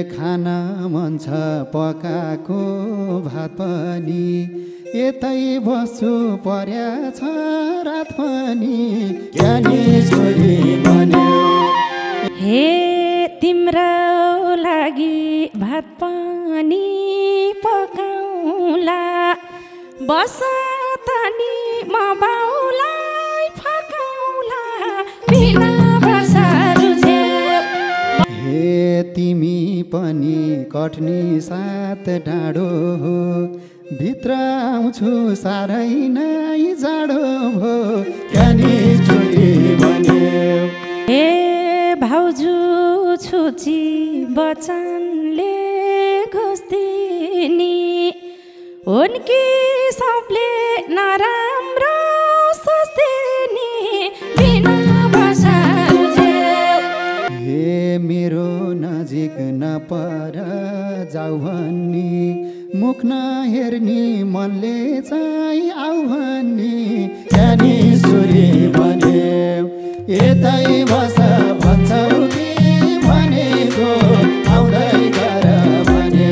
खान मन छ पकाएको भात पनि यतै बस्छु पर्या छ रात पनि ज्ञानी छोरी भन्यो हे तिम्रो लागि भात पनि पकाउला बस तनी म बाउलाई फकाउला बिना वर्षा रुझ्यो हे तिमी पनि कट्नी साथ डाँडो हो भित्र आउँछु साह्रै नै जाडो भो ज्ञानी छोरी भन्यो हे भाउजू छुची बचनले घुस्दिनी उनकी सबले नराम्रो सोच्दिनी बिना भाषा रुझ्यो हे मेरो नजिक नपर जाऊ भन्नी मुख नहेर्नी मनले चाहिँ आऊ भन्नी ज्ञानी छोरी भन्यो यतै बस भन्छौ कि भनेको आउँदै गर भने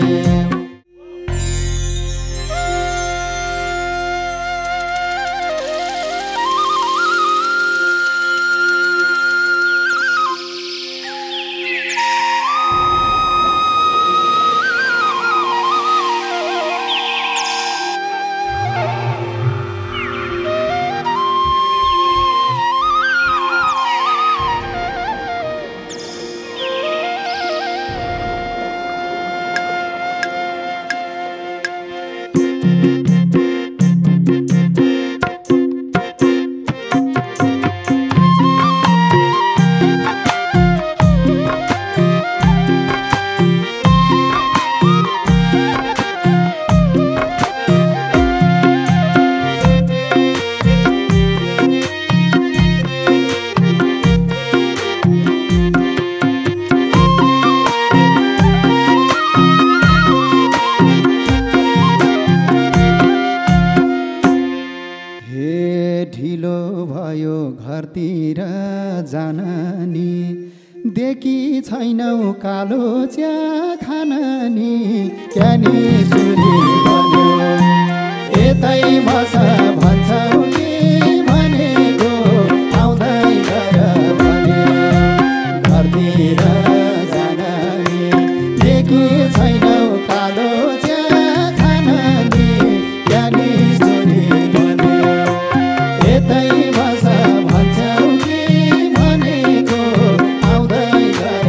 छैनौ कालो च्या खान नि ज्ञानी छोरी भन्यो यतै बस भन्छौ कि भनेको आउँदै गर भने घरतिर जान नि देखि छैनौ कालो च्या खान नि ज्ञानी छोरी भन्यो यतै बस भन्छौ कि भनेको आउँदै गर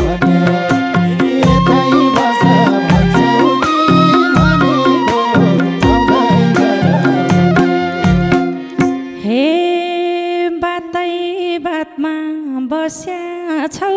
बस्या छौ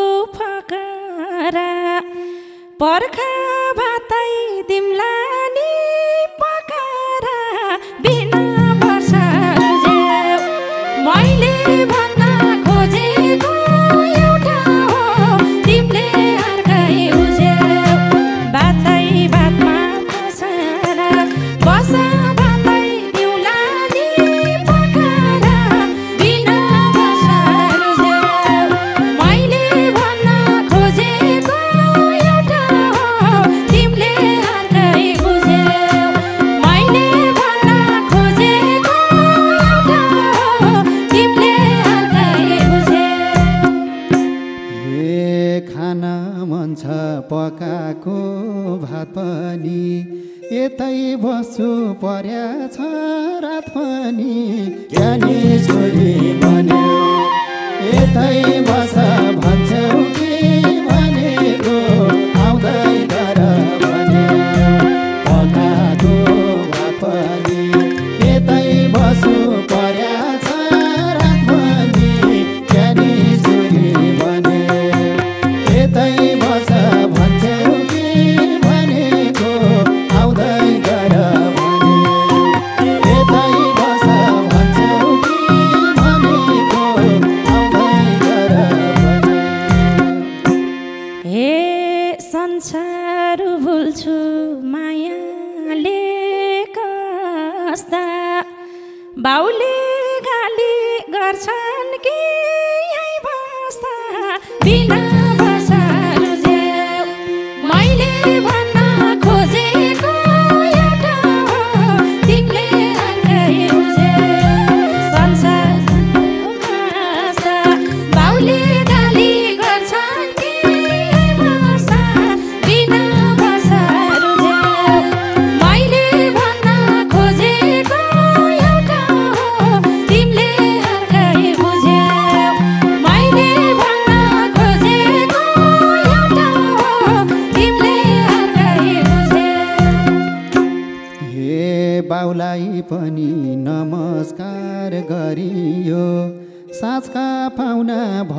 फकरा पर्खा भातै दिम्ला नि पकारा बिना वर्षा रुझ्यो मैले भन्न खोजेको एउटा हो तिमीले अर्कै बुझ्यौ भातै भातमा बसेर बस भातै दिउँला नि पकारा बिना वर्षा रुझ्यो मैले भन्न खोजेको एउटा हो तिमीले अर्कै बुझ्यौ मैले भन्न खोजेको एउटा हो तिमीले अर्कै बुझ्यौ हे खान मन छ पकाएको भात पनि यतै बस्छु पर्या छ रात पनि ज्ञानी छोरी भन्यो यतै बस भन्छौ कि भनेको आउँदै गर भने पकाएको भात पनि यतै बस्छु पर्या छ रात पनि ज्ञानी छोरी भन्यो यतै बस भन्छौ कि भनेको आउँदै गर भने यतै बस भन्छौ कि भनेको आउँदै गर भने हे संसार भुल्छु मायाले कस्ता बाउले गाली गर्छन् कि यही बस्दा बिना वर्षा रुझ्यो बाउलाई पनि नमस्कार गरियो साँझका पाहुना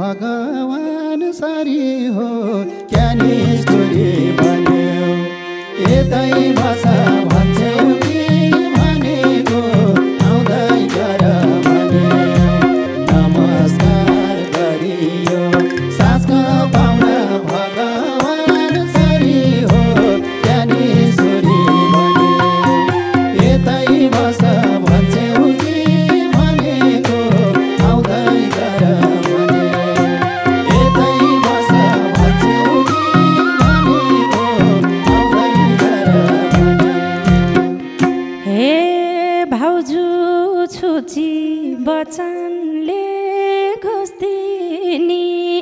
भगवान सरी हो क्यानी स्टोरी भन्यो यतै बस भन्छौ कि भनेको आउँदै गर भन्यो नमस्कार गरियो साँझका पाहुना भगवान सरी हो क्यानी स्टोरी भन्यो यतै बस भन्छौ कि भनेको आउँदै गर भन्यो यतै बस भन्छौ कि भनेको आउँदै गर भन्यो हे भाउजू छुची बचनले घोस्दिनी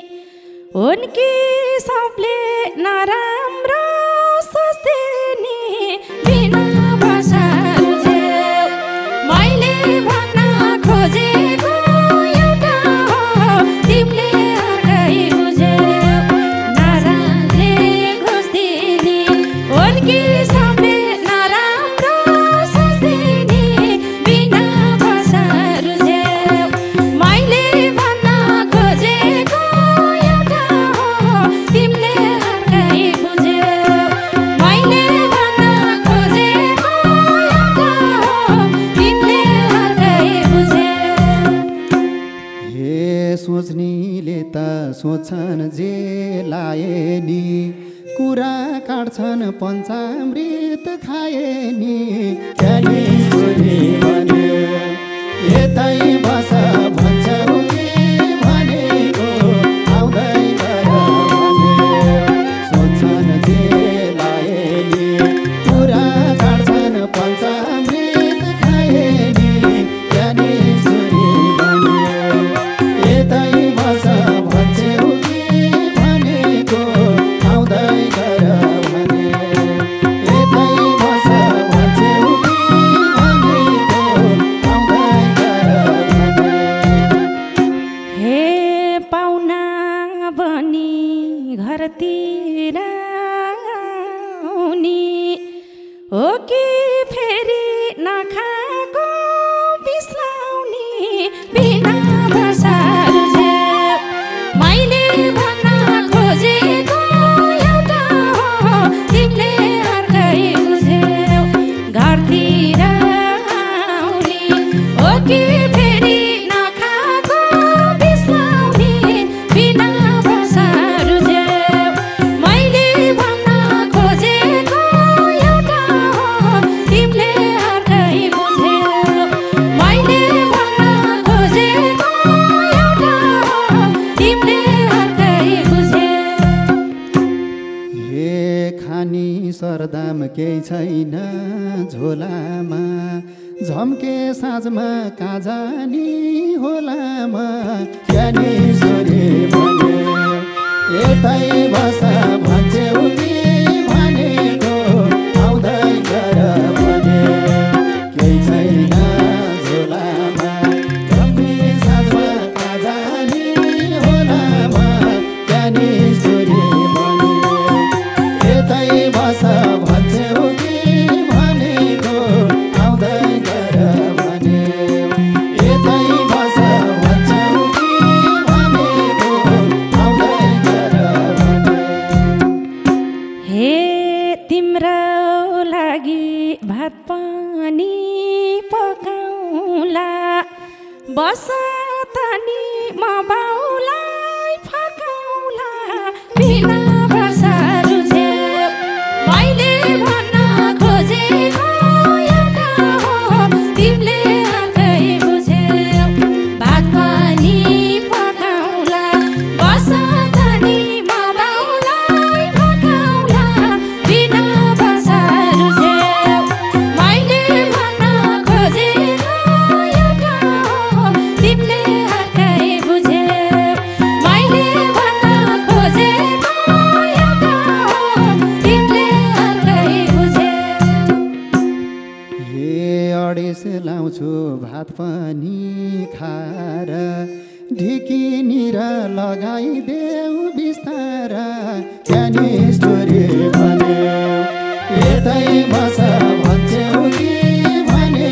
उनकी सबले नराम्रो सोच्दिनी बिना बसारु जेउ मैले भन्न खोजेको एउटा हो तिमीले अर्कै बुझ्यौ नराम्रले घोस्दिनी उनकी सबले नराम्रो सोच्दिनी बिना बसारु जेउ मैले भन्न खोजेको एउटा हो तिमीले अर्कै बुझ्यौ मैले भन्न खोजेको एउटा हो तिमीले अर्कै बुझ्यौ हे सोच्नेले त सोच्छन् जे लाए नि कुरा काट्छन् पञ्चामृत खाए नि क्यानी स्टोरी भन्यो यतै बस भन्छौ कि भनेको आउँदै गर भन्यो सोच्छन् जे लाए नि कुरा काट्छन् पञ्चामृत खाए नि क्यानी स्टोरी भन्यो यतै बस भन्छौ कि भनेको आउँदै गर भन्यो यतै बस भन्छौ कि भनेको आउँदै गर भन्यो हे पाहुना बनी घरतिर आउनी हो कि फेरि नखाएको बिस्लाउने बिना बसारु जेउ मैले भन्न खोजेको एउटा हो तिमीले अर्कै बुझ्यौ घरतिर आउने हो कि फेरि नखाएको बिस्लाउने बिना बसारु जेउ मैले भन्न खोजेको एउटा हो तिमीले अर्कै बुझ्यौ मैले भन्न खोजेको एउटा हो तिमीले अर्कै बुझ्यौ हे खानी सरदाम केही छैन झोलामा झम्के साँझमा कहाँ जानी होलामा क्यानी स्टोरी भन्यो यतै बस भन्छौ कि भनेको आउँदै गर भन्यो केही छैन झोलामा झम्के साँझमा कहाँ जानी होलामा क्यानी स्टोरी भन्यो यतै बस भन्छौ कि भनेको आउँदै गर भन्यो यतै बस भन्छौ कि भनेको आउँदै गर भन्यो हे तिम्रो लागि भात पानी पकाउला बस तनी म बाउलाई फकाउला बिना बसारु जेउ मैले भन्न खोजेको एउटा हो तिमीले अर्कै बुझ्यौ भात पानी पकाउला बस तनी म बाउलाई फकाउला बिना बसारु जेउ मैले भन्न खोजेको एउटा हो तिमीले अर्कै बुझ्यौ मैले भन्न खोजेको एउटा हो तिमीले अर्कै बुझ्यौ हे अडेस लाउँछु भात पनि खाएर ढिकिनिर लगाइदेऊ बिस्तारा क्यानी स्टोरी भन्यो यतै बस भन्छौ कि भने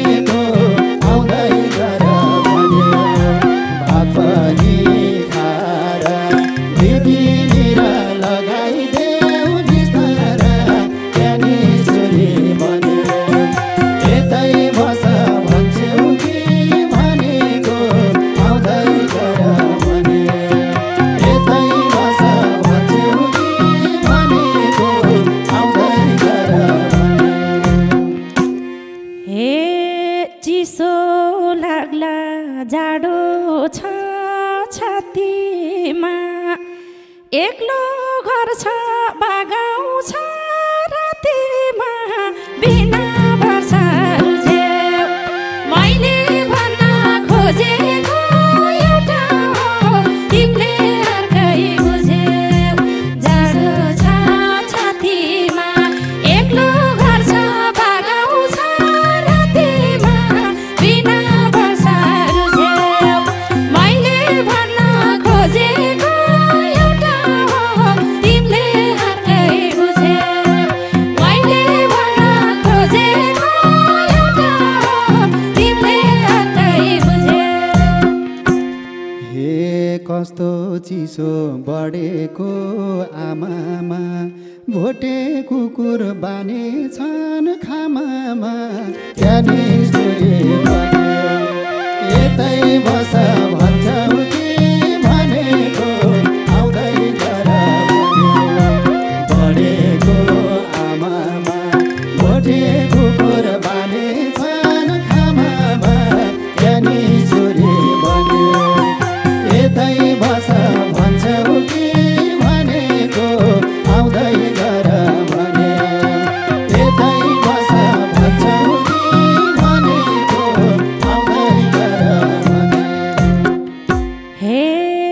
एक्लो घर छ बागाउ छ रातिमा बिना वर्षा रुझ्यो मैले भन्न खोजेको एउटा हो तिमीले अर्कै बुझ्यौ जाडो छ छातीमा एक्लो घर छ बागाउ छ रातिमा बिना वर्षा रुझ्यो मैले भन्न खोजेको एउटा हो तिमीले अर्कै बुझ्यौ मैले भन्न खोजेको एउटा हो तिमीले अर्कै बुझ्यौ हे कस्तो चिसो बढेको आमामा भोटे कुकुर बाने छन् खामामा ज्ञानेश्वरी भन्यो यतै बस भन्छौ कि भनेको आउँदै गर भन्यो बढेको आमामा भोटे कुकुर बाने छन् खामामा ज्ञानेश्वरी भन्यो यतै बस भन्छौ कि भनेको आउँदै गर भन्यो यतै बस भन्छौ कि भनेको आउँदै गर भन्यो हे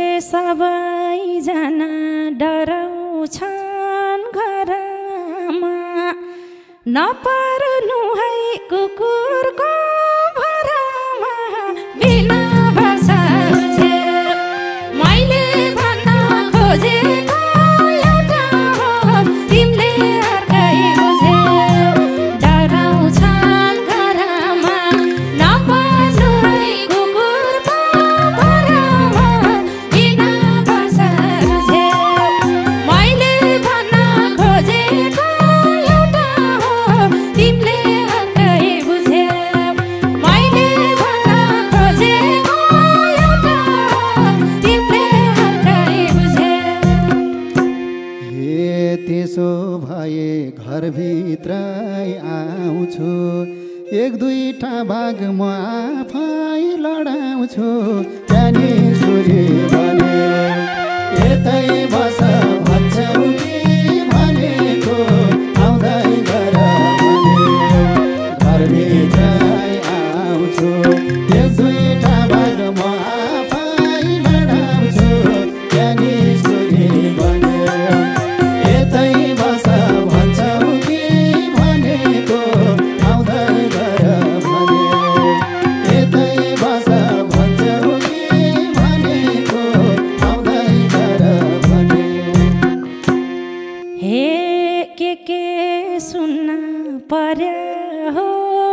सबैजना डराउँछन् घरमा नपर्नु है कुकुरको भरमा बिना वर्षा रुझ्यो मैले भन्न खोजेको एउटा हो तिमीले अर्कै बुझ्यौ डराउँछन् घरमा नपर्नु है कुकुरको भरमा बिना वर्षा रुझ्यो मैले भन्न खोजेको एउटा हो तिमीले अर्कै बुझ्यौ मैले भन्न खोजेको एउटा हो तिमीले अर्कै बुझ्यौ हे त्यसो भए घरभित्रै आउँछु एक दुईटा भाग म आफै लडाउँछु ज्ञानेश्वरी भन्यो यतै बस भन्छौ कि भनेको आउँदै गर भन्यो घरभित्रै आउँछु एक दुईटा भाग म आफै लडाउँछु ज्ञानेश्वरी भन्यो यतै बस भन्छौ कि भनेको आउँदै गर भन्यो यतै बस भन्छौ कि भनेको आउँदै गर भन्यो हे के सुन्न पर्यो हो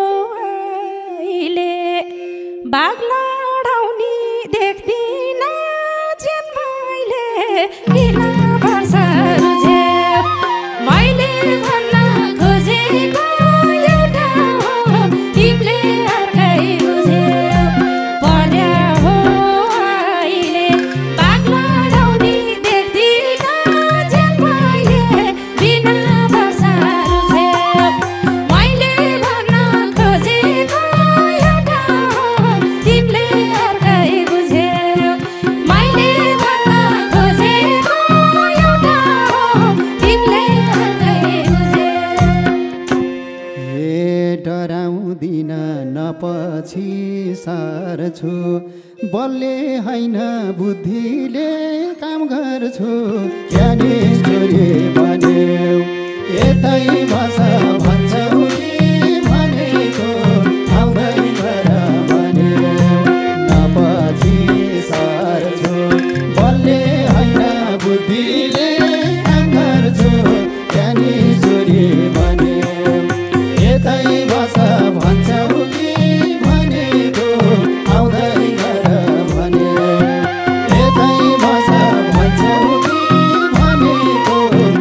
अहिले बाघ लडाउने देख्दिन जेन मैले किन वर्षा रुझ्यो मैले भन्न खोजेको एउटा हो तिमीले अर्कै बुझ्यौ पर्यो हो अहिले बाघ लडाउने देख्दिन जेन मैले बिना वर्षा रुझ्यो मैले भन्न खोजेको एउटा हो तिमीले अर्कै बुझ्यौ मैले भन्न खोजेको एउटा हो तिमीले अर्कै बुझ्यौ हे डराउँदिन नपछि सार्छु बलले होइन बुद्धिले काम गर्छु ज्ञानेश्वरी भन्यो यतै बस भन्छौ कि भनेको आउँदै गर भन्यो नपछि सार्छु बलले होइन बुद्धिले काम गर्छु ज्ञानेश्वरी भन्यो यतै बस भन्छौ कि भनेको आउँदै गर भन्यो यतै बस भन्छौ कि भनेको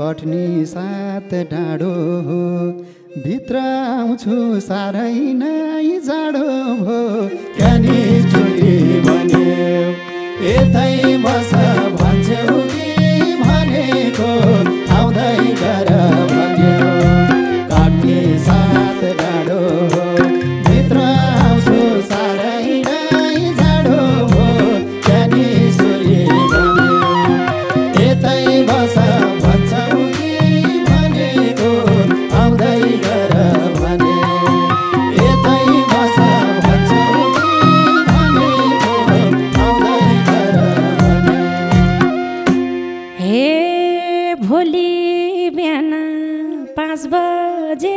कट्नी सात डाँडो हो भित्र आउँछु साह्रै नै जाडो भो ज्ञानी छोरी भन्यो यतै बस भन्छौ कि भनेको आउँदै गर भन्यो कट्नी सात डाँडो हो भित्र आउँछु साह्रै नै जाडो भो ज्ञानी छोरी भन्यो यतै बस भन्छौ कि भनेको आउँदै गर भने यतै बस भन्छौ कि भनेको आउँदै गर भने हे भोलि बिहान 5 बजे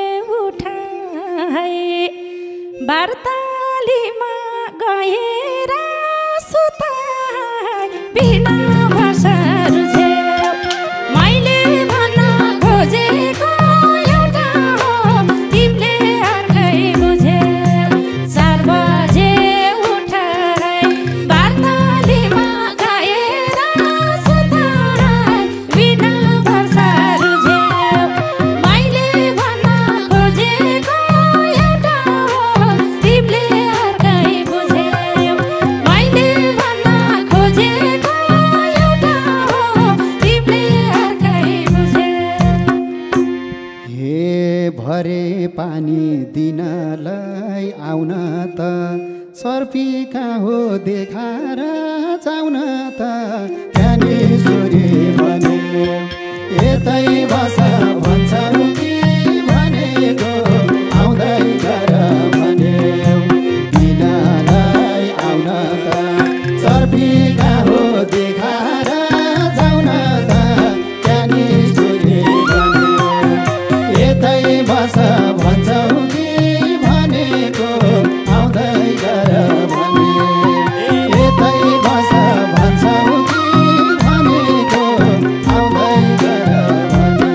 उठाए वार्तालीमा गएर सुताए बिना भाषाहरू झेउ मैले भन्न खोजेको एउटा हो तिमीले अर्कै बुझेउ 4 बजे उठाए वार्तालीमा गएर सुताए बिना भाषाहरू झेउ मैले भन्न खोजेको एउटा हो तिमीले अर्कै बुझेउ मैले भन्न खोजेको एउटा हो तिमीले अर्कै बुझेउ हे भरे पानी दिनलाई आउन त सर्पीका हो देखाएर जाउन त ज्ञानी छोरी भन्यो यतै बस भन्छौ कि भनेको आउँदै गर भन्यो दिनलाई आउन त सर्पीका हो देखाएर जाउन त ज्ञानी छोरी भन्यो यतै बस भन्छौ कि भनेको आउँदै गर भने यतै बस भन्छौ कि भनेको आउँदै गर भने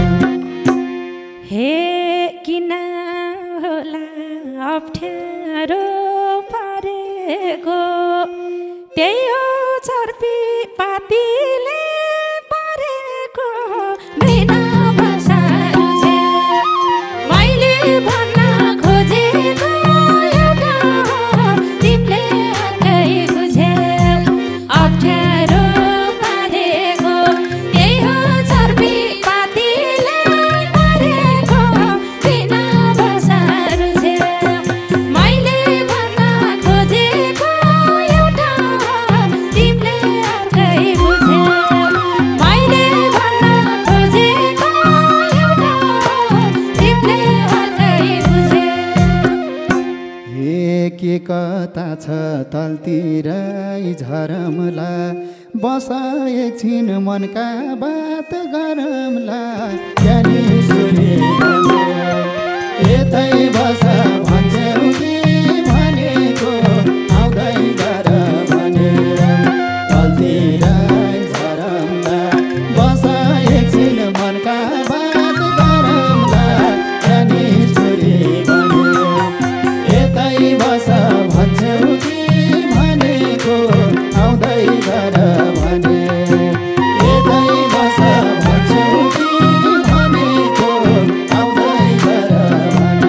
हे किन होला अप्ठ्यारो पारेको त्यही हो चर्पी पातीले पारेको बिना भाषाहरू झेउ मैले भन्न खोजेको एउटा हो तिमीले अर्कै बुझेउ अप्ठ्यारो पारेको त्यही हो चर्पी पातीले पारेको बिना भाषाहरू झेउ मैले भन्न खोजेको एउटा हो तिमीले अर्कै बुझेउ मैले भन्न खोजेको एउटा हो तिमीले अर्कै बुझेउ हे के कता छ तलतिरै झरमला बस एकछिन मनका बात गरमला ज्ञानी छोरी भन्यो यतै बस भन्छौ कि भनेको आउँदै गर भन्यो तलतिरै झरमला बस एकछिन मनका बात गरमला ज्ञानी छोरी भन्यो यतै बस भन्छौ कि भनेको आउँदै गर भने यतै बस भन्छौ कि भनेको आउँदै गर भने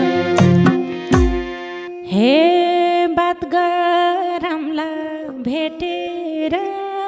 हे बात गरमला भेटेर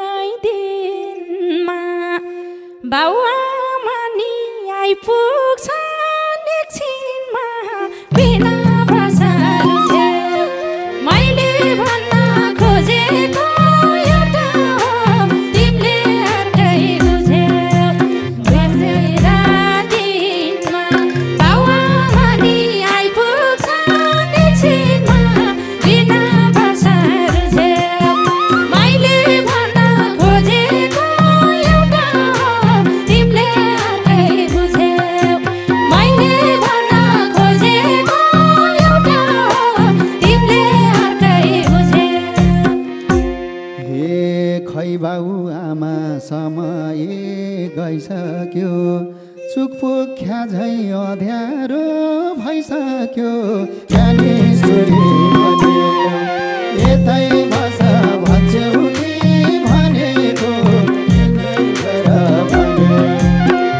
दिनमा बाउआमा नि आइपुग्छन् एकछिनमा बिना भाषाहरू झेउ मैले भन्न खोजेको एउटा हो तिमीले अर्कै बुझेउ बसेर दिनमा बाउआमा नि आइपुग्छन् एकछिनमा बिना भाषाहरू झेउ मैले भन्न खोजेको एउटा हो तिमीले अर्कै बुझेउ मैले भन्न खोजेको एउटा हो तिमीले अर्कै बुझेउ हे खै बाउ आमा समय गइसक्यो चुकपुख्या झै अँध्यारो भइसक्यो ज्ञानी छोरी भन्यो यतै बस भन्छौ कि भनेको यतै गर भन्यो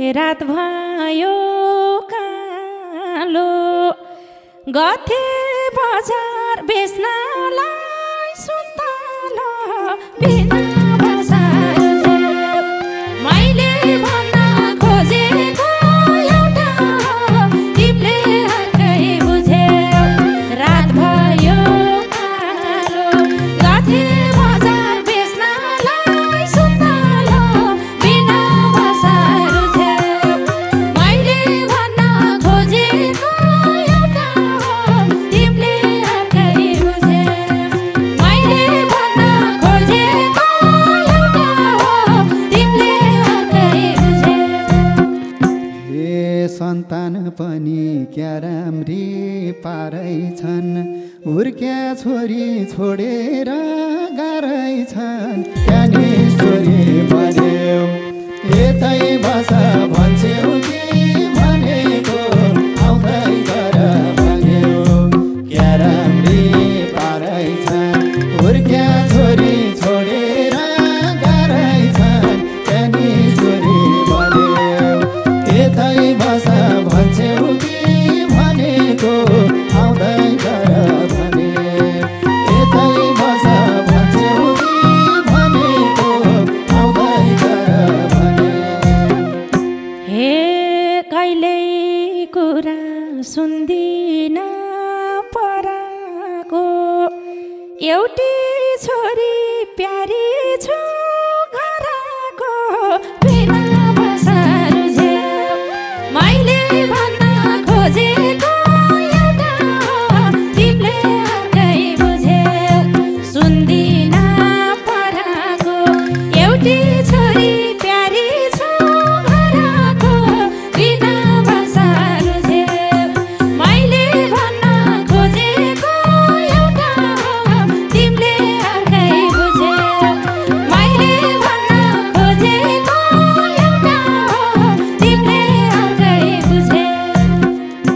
रात भयो कालो गथे बजार बेच्नलाई सुन्तलो बिना बसारो झ्याउ मैले भन्न खोजेको एउटा हो तिमीले हक्कै बुझ्यौ रात भयो कालो गथे बजार बेच्नलाई सुन्तलो बिना बसारो झ्याउ मैले भन्न खोजेको एउटा हो तिमीले हक्कै बुझ्यौ मैले भन्न खोजेको एउटा हो तिमीले हक्कै बुझ्यौ हे सन्तान पनि क्या राम्री पारै छन् हुर्क्या छोरी छोडेर गाह्रै छन् क्यानी छोरी भन्यो यतै बस भन्छौ कि भनेको आउँदै गर भन्यो क्या राम्री पारै छन् हुर्क्या छोरी छोडेर गाह्रै छन् क्यानी छोरी भन्यो यतै बस भन्छौ कि भनेको आउँदै गर भने यतै बस भन्छौ कि भनेको आउँदै गर भने हे कहिल्यै कुरा सुन्दिन पराको एउटी छोरी प्यारी छु घरको बिना बसारो झ्याउ मैले भन्न खोजेको एउटा हो तिमीले हक्कै बुझ्यौ सुन्दिन पराको एउटी छोरी प्यारी छु घरको बिना बसारो झ्याउ मैले भन्न खोजेको एउटा हो तिमीले हक्कै बुझ्यौ मैले भन्न खोजेको एउटा हो तिमीले हक्कै बुझ्यौ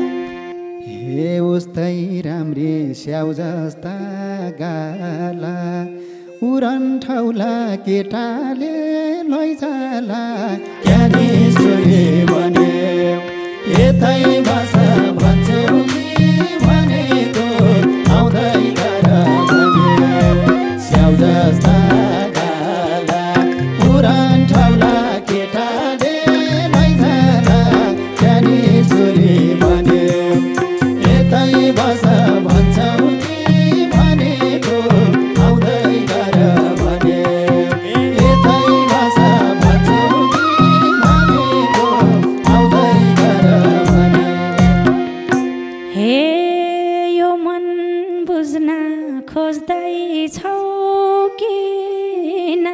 हे उस्तै राम्री स्याउ जस्ता गाला उरन ठौला केटाले लैजाला क्यानी छोरी भन्यो यतै बस भन्छौ कि भनेको आउँदै गर भन्यो स्याउ जस्ता गाला उरन ठौला केटाले लैजाला क्यानी छोरी भन्यो यतै बस भन्छौ कि भनेको आउँदै गर भन्यो यतै बस भन्छौ कि भनेको आउँदै गर भन्यो हे यो मन बुझ्न खोज्दैछौ किन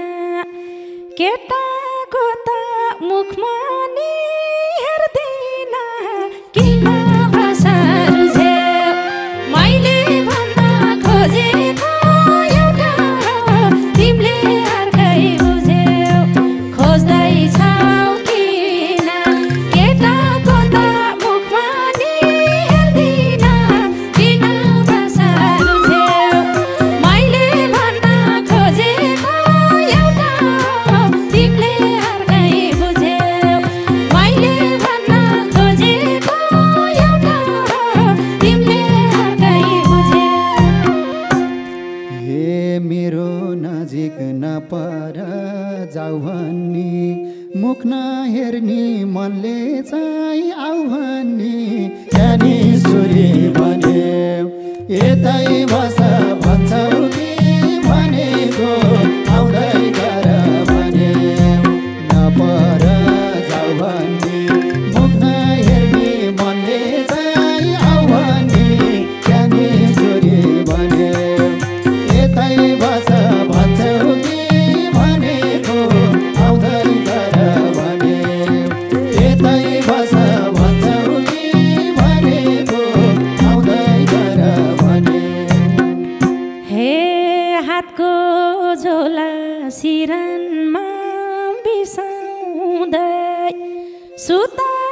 केटाको त मुखमा नि हेर्दिन किन बसारो झ्याउ मैले भन्न खोजेको एउटा हो तिमीले हक्कै बुझ्यौ खोज्दैछौ किन केटाको त मुखमा नि हेर्दिन किन बसारो झ्याउ मैले भन्न खोजेको एउटा हो तिमीले हक्कै बुझ्यौ मैले भन्न खोजेको एउटा हो तिमीले हक्कै बुझ्यौ हे मेरो नजिक नपर जाऊ भन्ने मुख नहेर्ने मनले चाहिँ आऊ भन्ने क्यानी छोरी भन्यो यतै बस भन्छौ कि भनेको आउँदै गर भन्यो नपर जाऊ भन्ने मुख नहेर्ने मनले चाहिँ आऊ भन्ने क्यानी छोरी भन्यो यतै बस भन्छौ कि भनेको आउँदै गर भन्यो यतै बस भन्छौ कि भनेको आउँदै गर भन्यो हे हातको झोला सिरनमा बिसाउँदै सुता